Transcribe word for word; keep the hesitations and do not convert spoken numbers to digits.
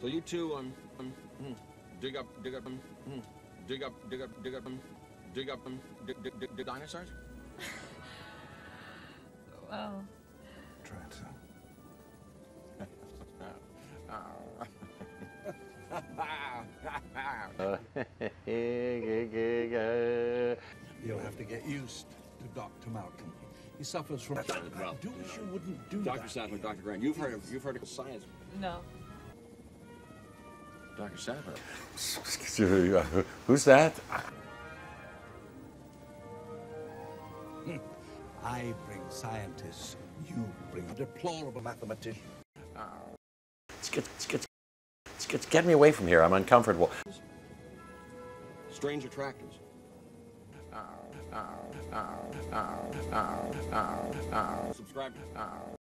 So you two, um, um mm, dig up, dig up, um, mm, dig up, dig up, dig up, um, dig up, um, dig, dig, dig, dig dinosaurs? Wow. Try it, son. You'll have to get used to Doctor Malcolm. He suffers from. Well, I do wish you wouldn't do Doctor that. Sadler, Doctor Grant, you've heard of you've heard of science. No. Doctor Sadler. Who's that? I bring scientists. You bring a deplorable mathematician. Let's get, let's get, let's get, get me away from here. I'm uncomfortable. Strange attractors. Subscribe.